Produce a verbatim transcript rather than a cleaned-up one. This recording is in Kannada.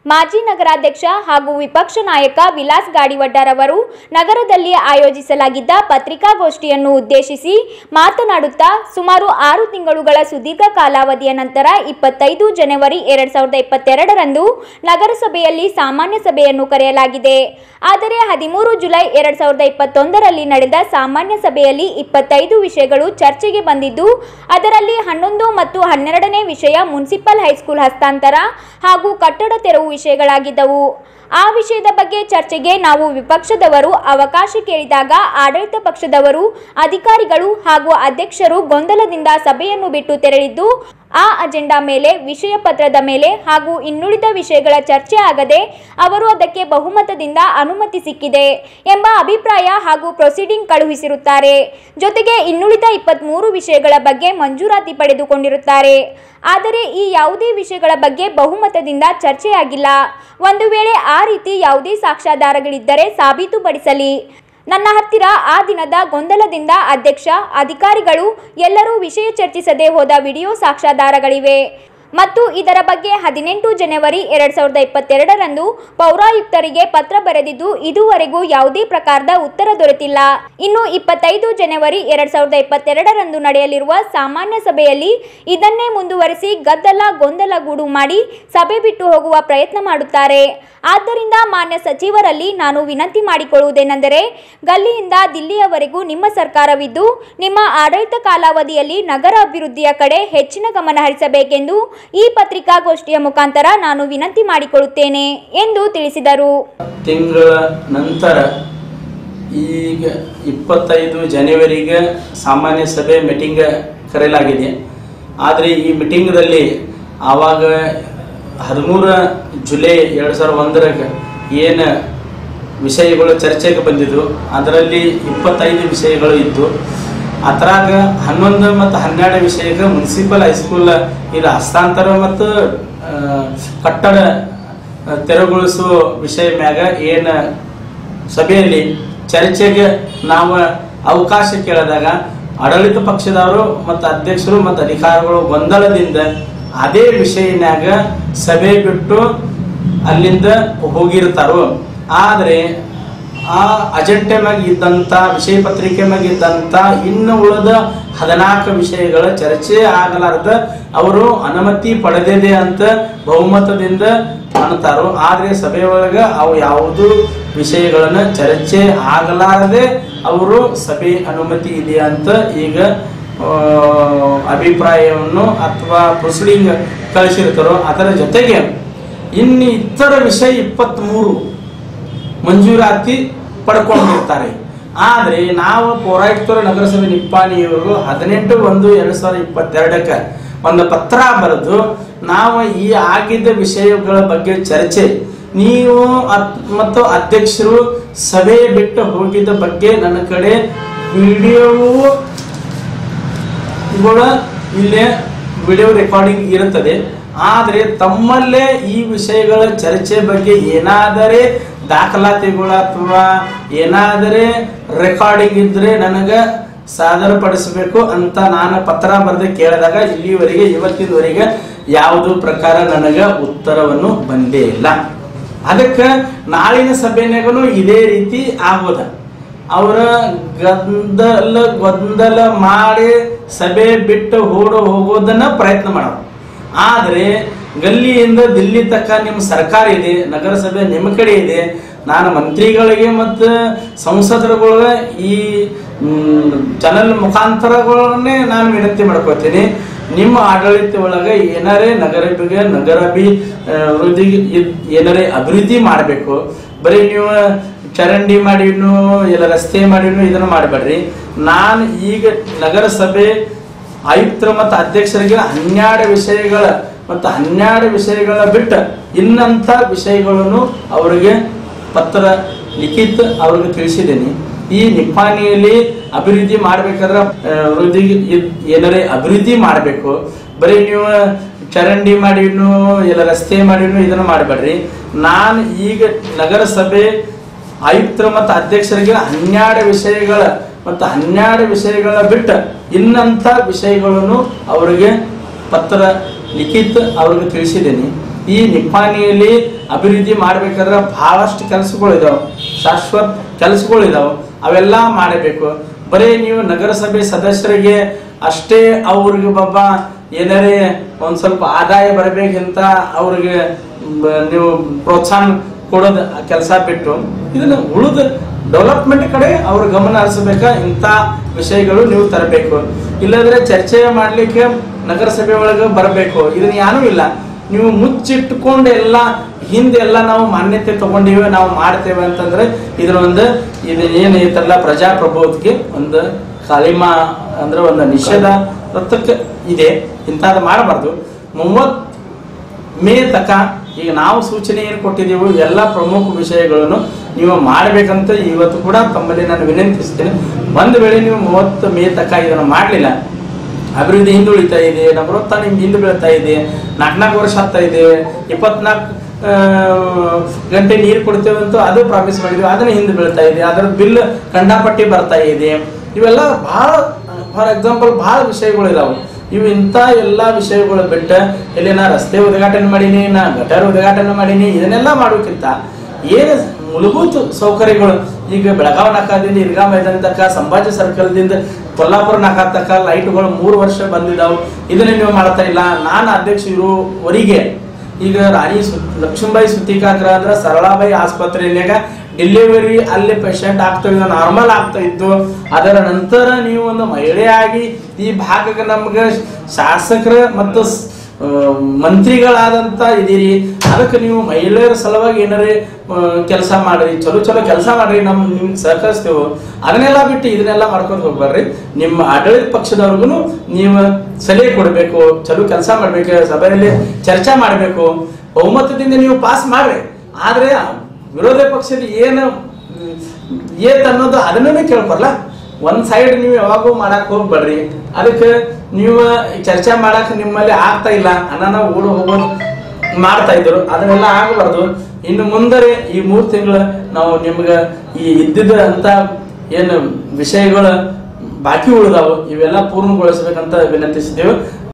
ಮಾಜಿ ನಗರಾಧ್ಯಕ್ಷ ಹಾಗೂ ವಿಪಕ್ಷ ನಾಯಕ ವಿಲಾಸ್ ಗಾಡಿವಡ್ಡರ್ ಅವರು ನಗರದಲ್ಲಿ ಆಯೋಜಿಸಲಾಗಿದ್ದ ಪತ್ರಿಕಾಗೋಷ್ಠಿಯನ್ನು ಉದ್ದೇಶಿಸಿ ಮಾತನಾಡುತ್ತಾ ಸುಮಾರು ಆರು ತಿಂಗಳುಗಳ ಸುದೀರ್ಘ ಕಾಲಾವಧಿಯ ನಂತರ ಇಪ್ಪತ್ತೈದು ಜನವರಿ ಎರಡ್ ಸಾವಿರದ ಇಪ್ಪತ್ತೆರಡರಂದು ನಗರಸಭೆಯಲ್ಲಿ ಸಾಮಾನ್ಯ ಸಭೆಯನ್ನು ಕರೆಯಲಾಗಿದೆ. ಆದರೆ ಹದಿಮೂರು ಜುಲೈ ಎರಡ್ ಸಾವಿರದ ಇಪ್ಪತ್ತೊಂದರಲ್ಲಿ ನಡೆದ ಸಾಮಾನ್ಯ ಸಭೆಯಲ್ಲಿ ಇಪ್ಪತ್ತೈದು ವಿಷಯಗಳು ಚರ್ಚೆಗೆ ಬಂದಿದ್ದು, ಅದರಲ್ಲಿ ಹನ್ನೊಂದು ಮತ್ತು ಹನ್ನೆರಡನೇ ವಿಷಯ ಮುನ್ಸಿಪಲ್ ಹೈಸ್ಕೂಲ್ ಹಸ್ತಾಂತರ ಹಾಗೂ ಕಟ್ಟಡ ತೆರವು ವಿಷಯಗಳಾಗಿದ್ದವು. ಆ ವಿಷಯದ ಬಗ್ಗೆ ಚರ್ಚೆಗೆ ನಾವು ವಿಪಕ್ಷದವರು ಅವಕಾಶ ಕೇಳಿದಾಗ ಆಡಳಿತ ಪಕ್ಷದವರು, ಅಧಿಕಾರಿಗಳು ಹಾಗೂ ಅಧ್ಯಕ್ಷರು ಗೊಂದಲದಿಂದ ಸಭೆಯನ್ನು ಬಿಟ್ಟು ತೆರಳಿದ್ದು, ಆ ಅಜೆಂಡಾ ಮೇಲೆ, ವಿಷಯ ಪತ್ರದ ಮೇಲೆ ಹಾಗೂ ಇನ್ನುಳಿದ ವಿಷಯಗಳ ಚರ್ಚೆ ಆಗದೆ ಅವರು ಅದಕ್ಕೆ ಬಹುಮತದಿಂದ ಅನುಮತಿ ಸಿಕ್ಕಿದೆ ಎಂಬ ಅಭಿಪ್ರಾಯ ಹಾಗೂ ಪ್ರೊಸೀಡಿಂಗ್ ಕಳುಹಿಸಿರುತ್ತಾರೆ. ಜೊತೆಗೆ ಇನ್ನುಳಿದ ಇಪ್ಪತ್ತ್ಮೂರು ವಿಷಯಗಳ ಬಗ್ಗೆ ಮಂಜೂರಾತಿ ಪಡೆದುಕೊಂಡಿರುತ್ತಾರೆ. ಆದರೆ ಈ ಯಾವುದೇ ವಿಷಯಗಳ ಬಗ್ಗೆ ಬಹುಮತದಿಂದ ಚರ್ಚೆಯಾಗಿಲ್ಲ. ಒಂದು ವೇಳೆ ಆ ರೀತಿ ಯಾವುದೇ ಸಾಕ್ಷ್ಯಾಧಾರಗಳಿದ್ದರೆ ಸಾಬೀತುಪಡಿಸಲಿ. ನನ್ನ ಹತ್ತಿರ ಆ ದಿನದ ಗೊಂದಲದಿಂದ ಅಧ್ಯಕ್ಷ, ಅಧಿಕಾರಿಗಳು ಎಲ್ಲರೂ ವಿಷಯ ಚರ್ಚಿಸದೆ ಹೋದ ವಿಡಿಯೋ ಸಾಕ್ಷ್ಯಾಧಾರಗಳಿವೆ ಮತ್ತು ಇದರ ಬಗ್ಗೆ ಹದಿನೆಂಟು ಜನವರಿ ಎರಡ್ ಸಾವಿರದ ಇಪ್ಪತ್ತೆರಡರಂದು ಪೌರಾಯುಕ್ತರಿಗೆ ಪತ್ರ ಬರೆದಿದ್ದು ಇದುವರೆಗೂ ಯಾವುದೇ ಪ್ರಕಾರದ ಉತ್ತರ ದೊರೆತಿಲ್ಲ. ಇನ್ನು ಇಪ್ಪತ್ತೈದು ಜನವರಿ ಎರಡ್ ಸಾವಿರದ ಇಪ್ಪತ್ತೆರಡರಂದು ನಡೆಯಲಿರುವ ಸಾಮಾನ್ಯ ಸಭೆಯಲ್ಲಿ ಇದನ್ನೇ ಮುಂದುವರಿಸಿ ಗದ್ದಲ ಗೊಂದಲ ಗೂಡು ಮಾಡಿ ಸಭೆ ಬಿಟ್ಟು ಹೋಗುವ ಪ್ರಯತ್ನ ಮಾಡುತ್ತಾರೆ. ಆದ್ದರಿಂದ ಮಾನ್ಯ ಸಚಿವರಲ್ಲಿ ನಾನು ವಿನಂತಿ ಮಾಡಿಕೊಳ್ಳುವುದೇನೆಂದರೆ, ಗಲ್ಲಿಯಿಂದ ದಿಲ್ಲಿಯವರೆಗೂ ನಿಮ್ಮ ಸರ್ಕಾರವಿದ್ದು ನಿಮ್ಮ ಆಡಳಿತ ಕಾಲಾವಧಿಯಲ್ಲಿ ನಗರ ಅಭಿವೃದ್ಧಿಯ ಕಡೆ ಹೆಚ್ಚಿನ ಗಮನ ಹರಿಸಬೇಕೆಂದು ಈ ಪತ್ರಿಕಾಗೋಷ್ಠಿಯ ಮುಖಾಂತರ ನಾನು ವಿನಂತಿ ಮಾಡಿಕೊಳ್ಳುತ್ತೇನೆ ಎಂದು ತಿಳಿಸಿದರು. ತಿಂಗಳ ನಂತರ ಈಗ ಇಪ್ಪತ್ತೈದು ಜನವರಿಗೆ ಸಾಮಾನ್ಯ ಸಭೆ ಮೀಟಿಂಗ್ ಕರೆಯಲಾಗಿದೆ. ಆದರೆ ಈ ಮೀಟಿಂಗ್ದಲ್ಲಿ ಆವಾಗ ಹದಿಮೂರ ಜುಲೈ ಎರಡು ಸಾವಿರದ ಒಂದರಾಗ ಏನು ವಿಷಯಗಳು ಚರ್ಚೆಗೆ ಬಂದಿದ್ದು ಅದರಲ್ಲಿ ಇಪ್ಪತ್ತೈದು ವಿಷಯಗಳು ಇದ್ದು, ಅದರಾಗ ಹನ್ನೊಂದು ಮತ್ತು ಹನ್ನೆರಡು ವಿಷಯಕ್ಕೆ ಮುನ್ಸಿಪಲ್ ಹೈಸ್ಕೂಲ್ ಇದು ಹಸ್ತಾಂತರ ಮತ್ತು ಕಟ್ಟಡ ತೆರವುಗೊಳಿಸುವ ವಿಷಯ ಮ್ಯಾಗ ಏನು ಸಭೆಯಲ್ಲಿ ಚರ್ಚೆಗೆ ನಾವು ಅವಕಾಶ ಕೇಳಿದಾಗ ಆಡಳಿತ ಪಕ್ಷದವರು ಮತ್ತು ಅಧ್ಯಕ್ಷರು ಮತ್ತು ಅಧಿಕಾರಿಗಳು ಗೊಂದಲದಿಂದ ಅದೇ ವಿಷಯನ್ಯಾಗ ಸಭೆ ಬಿಟ್ಟು ಅಲ್ಲಿಂದ ಹೋಗಿರ್ತಾರೋ. ಆದರೆ ಆ ಅಜೆಂಡೆ ಮ್ಯಾಗ ಇದ್ದಂಥ ವಿಷಯ ಪತ್ರಿಕೆ ಮ್ಯಾಗ ಇದ್ದಂಥ ಇನ್ನು ಉಳಿದ ಹದಿನಾಲ್ಕು ವಿಷಯಗಳ ಚರ್ಚೆ ಆಗಲಾರ್ದ ಅವರು ಅನುಮತಿ ಪಡೆದಿದೆ ಅಂತ ಬಹುಮತದಿಂದ ಅಂತಾರೋ. ಆದರೆ ಸಭೆಯೊಳಗೆ ಅವು ಯಾವುದು ವಿಷಯಗಳನ್ನು ಚರ್ಚೆ ಆಗಲಾರದೆ ಅವರು ಸಭೆ ಅನುಮತಿ ಇದೆ ಅಂತ ಈಗ ಅಭಿಪ್ರಾಯವನ್ನು ಅಥವಾ ಪ್ರೊಸೀಡಿಂಗ್ ಕಳಿಸಿರ್ತಾರೋ. ಅದರ ಜೊತೆಗೆ ಇನ್ನು ಇತರ ವಿಷಯ ಇಪ್ಪತ್ತ್ಮೂರು ಮಂಜೂರಾತಿ ಪಡ್ಕೊಂಡಿರ್ತಾರೆ. ಆದರೆ ನಾವು ಪೌರಾಯುಕ್ತರ ನಗರಸಭೆ ನಿಪ್ಪಾಣಿಯವರು ಹದಿನೆಂಟು ಒಂದು ಎರಡು ಸಾವಿರದ ಇಪ್ಪತ್ತೆರಡಕ್ಕೆ ಒಂದು ಪತ್ರ ಬರೆದು ನಾವು ಈ ಆಗಿದ್ದ ವಿಷಯಗಳ ಬಗ್ಗೆ ಚರ್ಚೆ, ನೀವು ಮತ್ತು ಅಧ್ಯಕ್ಷರು ಸಭೆ ಬಿಟ್ಟು ಹೋಗಿದ್ದ ಬಗ್ಗೆ ನನ್ನ ಕಡೆ ವಿಡಿಯೋವು ಇಲ್ಲೇ ವಿಡಿಯೋ ರೆಕಾರ್ಡಿಂಗ್ ಇರುತ್ತದೆ. ಆದರೆ ತಮ್ಮಲ್ಲೇ ಈ ವಿಷಯಗಳ ಚರ್ಚೆ ಬಗ್ಗೆ ಏನಾದರೆ ದಾಖಲಾತಿಗಳು ಅಥವಾ ಏನಾದರೆ ರೆಕಾರ್ಡಿಂಗ್ ಇದ್ರೆ ನನಗೆ ಸಾದರಪಡಿಸಬೇಕು ಅಂತ ನಾನು ಪತ್ರ ಬರೆದು ಕೇಳಿದಾಗ ಇಲ್ಲಿವರೆಗೆ ಇವತ್ತಿನವರೆಗೆ ಯಾವುದೋ ಪ್ರಕಾರ ನನಗೆ ಉತ್ತರವನ್ನು ಬಂದೇ ಇಲ್ಲ. ಅದಕ್ಕೆ ನಾಳಿನ ಸಭೆನಾಗೂ ಇದೇ ರೀತಿ ಆಗೋದ. ಅವರ ಗದ್ದಲ ಗೊಂದಲ ಮಾಡಿ ಸಭೆ ಬಿಟ್ಟು ಓಡೋ ಹೋಗೋದನ್ನ ಪ್ರಯತ್ನ ಮಾಡೋರು. ಆದರೆ ಗಲ್ಲಿಯಿಂದ ದಿಲ್ಲಿ ತಕ್ಕ ನಿಮ್ಮ ಸರ್ಕಾರ ಇದೆ, ನಗರಸಭೆ ನಿಮ್ಮ ಕಡೆ ಇದೆ. ನಾನು ಮಂತ್ರಿಗಳಿಗೆ ಮತ್ತು ಸಂಸದರುಗಳ ಈ ಚಾನಲ್ ಮುಖಾಂತರಗಳನ್ನೇ ನಾನು ವಿನಂತಿ ಮಾಡ್ಕೊತೀನಿ. ನಿಮ್ಮ ಆಡಳಿತ ಒಳಗೆ ಏನಾರೇ ನಗರಭಿಗೆ ನಗರಾಭಿವೃದ್ಧಿ ಏನಾರೇ ಅಭಿವೃದ್ಧಿ ಮಾಡಬೇಕು. ಬರೀ ನೀವು ಚರಂಡಿ ಮಾಡಿನೂ ಇಲ್ಲ ರಸ್ತೆ ಮಾಡಿನೂ ಇದನ್ನು ಮಾಡಬೇಡ್ರಿ. ನಾನು ಈಗ ನಗರಸಭೆ ಆಯುಕ್ತರು ಮತ್ತು ಅಧ್ಯಕ್ಷರಿಗೆ ಹನ್ನೆರಡು ವಿಷಯಗಳ ಮತ್ತು ಹನ್ನೆರಡು ವಿಷಯಗಳ ಬಿಟ್ಟು ಇನ್ನಂಥ ವಿಷಯಗಳನ್ನು ಅವರಿಗೆ ಪತ್ರ ಲಿಖಿತ ಅವ್ರಿಗೆ ತಿಳಿಸಿದ್ದೀನಿ. ಈ ನಿಪ್ಪಾಣಿಯಲ್ಲಿ ಅಭಿವೃದ್ಧಿ ಮಾಡಬೇಕಾದ್ರೆ ವೃದ್ಧಿಗೆ ಏನಾರೇ ಅಭಿವೃದ್ಧಿ ಮಾಡಬೇಕು. ಬರೀ ನೀವು ಚರಂಡಿ ಮಾಡಿನೂ ಇಲ್ಲ ರಸ್ತೆ ಮಾಡಿನೂ ಇದನ್ನು ಮಾಡಬೇಡ್ರಿ. ನಾನು ಈಗ ನಗರಸಭೆ ಆಯುಕ್ತರು ಮತ್ತು ಅಧ್ಯಕ್ಷರಿಗೆ ಹನ್ನೆರಡು ವಿಷಯಗಳ ಮತ್ತು ಹನ್ನೆರಡು ವಿಷಯಗಳ ಬಿಟ್ಟು ಇನ್ನಂಥ ವಿಷಯಗಳನ್ನು ಅವರಿಗೆ ಪತ್ರ ಲಿಖಿತ ಅವ್ರಿಗೆ ತಿಳಿಸಿದ್ದೀನಿ. ಈ ನಿಪ್ಪಾಣಿಯಲ್ಲಿ ಅಭಿವೃದ್ಧಿ ಮಾಡ್ಬೇಕಾದ್ರೆ ಬಹಳಷ್ಟು ಕೆಲಸಗಳು ಇದಾವೆ, ಶಾಶ್ವತ ಕೆಲಸಗಳು ಇದಾವೆ, ಅವೆಲ್ಲ ಮಾಡಬೇಕು. ಬರೀ ನೀವು ನಗರಸಭೆ ಸದಸ್ಯರಿಗೆ ಅಷ್ಟೇ ಅವ್ರಿಗೆ ಬಾಬ ಏನಾರೇ ಒಂದ್ ಸ್ವಲ್ಪ ಆದಾಯ ಬರಬೇಕಂತ ಅವ್ರಿಗೆ ನೀವು ಪ್ರೋತ್ಸಾಹ ಕೊಡೋದು ಕೆಲಸ ಬಿಟ್ಟು ಇದನ್ನ ಉಳಿದ ಡೆವಲಪ್ಮೆಂಟ್ ಕಡೆ ಅವ್ರ ಗಮನ ಹರಿಸಬೇಕ. ಇಂಥ ವಿಷಯಗಳು ನೀವು ತರಬೇಕು. ಇಲ್ಲಂದ್ರೆ ಚರ್ಚೆ ಮಾಡ್ಲಿಕ್ಕೆ ನಗರಸಭೆ ಒಳಗೆ ಬರಬೇಕು. ಇದನ್ನ ಏನೂ ಇಲ್ಲ, ನೀವು ಮುಚ್ಚಿಟ್ಟುಕೊಂಡು ಎಲ್ಲ ಹಿಂದೆಲ್ಲ ನಾವು ಮಾನ್ಯತೆ ತಗೊಂಡಿವೆ, ನಾವು ಮಾಡ್ತೇವೆ ಅಂತಂದ್ರೆ ಇದ್ರ ಒಂದು ಇದು ಏನು ಐತಲ್ಲ ಪ್ರಜಾಪ್ರಭುತ್ವಕ್ಕೆ ಒಂದು ಕಾಲಿಮಾ ಅಂದ್ರೆ ಒಂದು ನಿಷೇಧ ರತ್ತಕ್ಕೆ ಇದೆ. ಇಂಥದ್ದು ಮಾಡಬಾರ್ದು. ಮೂವತ್ ಮೇ ತಕ ಈಗ ನಾವು ಸೂಚನೆ ಏನು ಕೊಟ್ಟಿದ್ದೀವಿ ಎಲ್ಲ ಪ್ರಮುಖ ವಿಷಯಗಳನ್ನು ನೀವು ಮಾಡಬೇಕಂತ ಇವತ್ತು ಕೂಡ ತಮ್ಮಲ್ಲಿ ನಾನು ವಿನಂತಿಸ್ತೇನೆ. ಒಂದು ವೇಳೆ ನೀವು ಮೂವತ್ತು ಮೇ ತಕ ಇದನ್ನು ಮಾಡಲಿಲ್ಲ, ಅಭಿವೃದ್ಧಿ ಹಿಂದುಳಿತಾ ಇದೆ, ನವರತ್ತ ನಿಮ್ಗೆ ಹಿಂದೆ ಬೀಳ್ತಾ ಇದೆ, ನಾಲ್ಕು ನಾಲ್ಕು ವರ್ಷ ಆಗ್ತಾ ಇದೆ, ಇಪ್ಪತ್ನಾಲ್ಕು ಗಂಟೆ ನೀರು ಕೊಡ್ತೇವೆ ಅಂತ ಅದು ಪ್ರಾಮಿಸ್ ಮಾಡಿದ್ವಿ, ಅದನ್ನ ಹಿಂದೆ ಬೀಳ್ತಾ ಇದೆ, ಅದರ ಬಿಲ್ ಕಂಡಾಪಟ್ಟಿ ಬರ್ತಾ ಇದೆ. ಇವೆಲ್ಲ ಬಹಳ ಫಾರ್ ಎಕ್ಸಾಂಪಲ್ ಬಹಳ ವಿಷಯಗಳು ಇದಾವೆ. ಇವು ಇಂಥ ಎಲ್ಲ ವಿಷಯಗಳು ಬಿಟ್ಟು ಇಲ್ಲಿ ನಾ ರಸ್ತೆ ಉದ್ಘಾಟನೆ ಮಾಡೀನಿ, ನಾ ಗಟಾರ ಉದ್ಘಾಟನೆ ಮಾಡೀನಿ, ಇದನ್ನೆಲ್ಲ ಮಾಡೋಕ್ಕಿಂತ ಏನು ಮೂಲಭೂತ ಸೌಕರ್ಯಗಳು ಈಗ ಬೆಳಗಾವಿ ನಾಕಾದಿಂದ ಇರ್ಗಾ ಮೈದಾನ ತನಕ, ಸಂಭಾಜಿ ಸರ್ಕಲ್ದಿಂದ ಕೊಲ್ಲಾಪುರ ನಾಕಾ ತನಕ ಲೈಟ್ಗಳು ಮೂರು ವರ್ಷ ಬಂದಿದ್ದಾವೆ. ಇದನ್ನ ನೀವು ಮಾಡ್ತಾ ಇಲ್ಲ. ನಾನು ಅಧ್ಯಕ್ಷ ಇರುವವರೆಗೆ ಈಗ ರಾಣಿ ಸು ಲಕ್ಷ್ಮೀಬಾಯಿ ಸುತ್ತಿಕಾಗ್ರ ಅಂದ್ರೆ ಸರಳಾಬಾಯಿ ಆಸ್ಪತ್ರೆಯಾಗ ಡೆಲಿವರಿ ಅಲ್ಲಿ ಪೇಷಂಟ್ ಆಗ್ತಾ ಇದ್ದು, ನಾರ್ಮಲ್ ಆಗ್ತಾ ಇತ್ತು. ಅದರ ನಂತರ ನೀವು ಒಂದು ಮಹಿಳೆಯಾಗಿ ಈ ಭಾಗಕ್ಕೆ ನಮ್ಗೆ ಶಾಸಕರ ಮತ್ತು ಮಂತ್ರಿಗಳಾದಂತ ಇದೀರಿ, ಅದಕ್ಕೆ ನೀವು ಮಹಿಳೆಯರ ಸಲುವಾಗಿ ಏನಾರೇ ಕೆಲಸ ಮಾಡ್ರಿ, ಚಲೋ ಚಲೋ ಕೆಲಸ ಮಾಡ್ರಿ, ನಮ್ ನಿಮ್ಗೆ ಸಹಕರಿಸ್ತೇವೆ. ಅದನ್ನೆಲ್ಲ ಬಿಟ್ಟು ಇದನ್ನೆಲ್ಲ ಮಾಡ್ಕೊಂಡು ಹೋಗ್ಬಾರ್ರಿ. ನಿಮ್ಮ ಆಡಳಿತ ಪಕ್ಷದವ್ರಿಗೂ ನೀವು ಸಲಹೆ ಕೊಡಬೇಕು, ಚಲೋ ಕೆಲಸ ಮಾಡ್ಬೇಕು, ಸಭೆಯಲ್ಲಿ ಚರ್ಚೆ ಮಾಡಬೇಕು, ಬಹುಮತದಿಂದ ನೀವು ಪಾಸ್ ಮಾಡ್ರಿ. ಆದ್ರೆ ವಿರೋಧ ಪಕ್ಷದ ಏನು ಏತ್ ಅನ್ನೋದು ಅದನ್ನೇ ಕೇಳ್ಬಾರಲ್ಲ. ಒಂದ್ ಸೈಡ್ ನೀವು ಯಾವಾಗೂ ಮಾಡಕ್ ಹೋಗ್ಬೇಡ್ರಿ. ಅದಕ್ಕೆ ನೀವು ಚರ್ಚೆ ಮಾಡಕ್ ನಿಮ್ಮಲ್ಲಿ ಆಗ್ತಾ ಇಲ್ಲ ಅನ್ನ ಓಡ್ ಹೋಗೋದು ಮಾಡ್ತಾ ಇದ್ರು, ಅದನ್ನೆಲ್ಲ ಆಗಬಾರ್ದು. ಇನ್ನು ಮುಂದರೆ ಈ ಮೂರ್ ತಿಂಗಳು ನಾವು ನಿಮ್ಗೆ ಈ ಇದ್ದಿದ್ದ ಅಂತ ಏನು ವಿಷಯಗಳು ಬಾಕಿ ಉಳಿದಾವು ಇವೆಲ್ಲ ಪೂರ್ಣಗೊಳಿಸ್ಬೇಕಂತ ವಿನಂತಿಸಿದ್ದೇವೆ.